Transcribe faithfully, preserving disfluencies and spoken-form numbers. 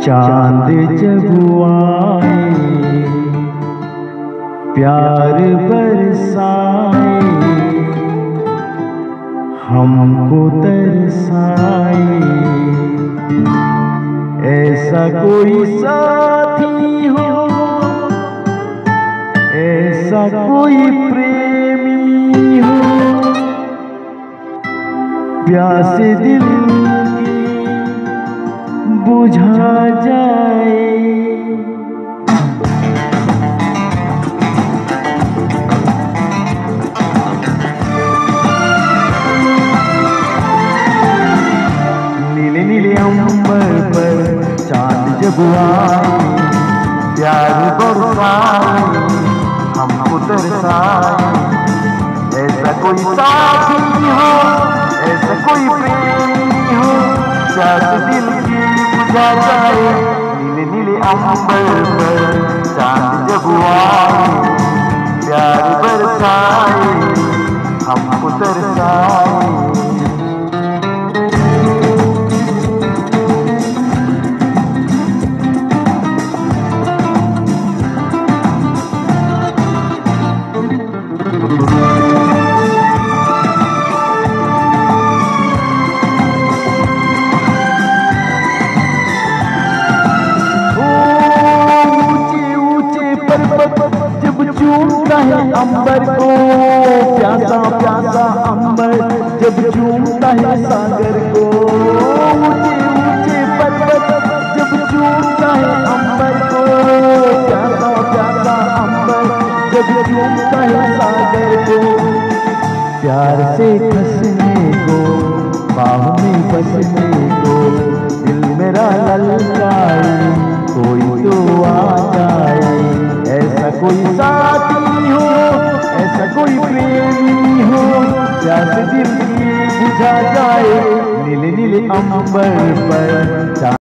चांद जब आए प्यार बरसाए, हमको तरसाए। ऐसा कोई साथी हो, ऐसा कोई प्रेमी हो, प्यास दिल की बुझा जाए। नीले नीले अंबर पर चांद जब आए, प्यार बरसाए, हमको तरसाए। ऐसा कोई साथी हो, ऐसा कोई प्रेमी हो, प्यास दिल की बुझा जाए। नीले नीले अंबर पर चांद जब आए, प्यार बरसाए, हमको तरसाए। जब चूमता है अंबर को प्यासा प्यासा अंबर, जब चूमता है सागर को। ऊंचे ऊंचे पर्वत जब चूमता है अंबर को प्यासा प्यासा अंबर, जब चूमता है सागर को। प्यार से खसने को, बाहों में बसने को, दिल मेरा ललकाए, कोई तो आ जाए। ऐसा कोई साथी हो, ऐसा कोई प्रेमी हो, प्यास दिल की बुझा जाए। नीले नीले अंबर पर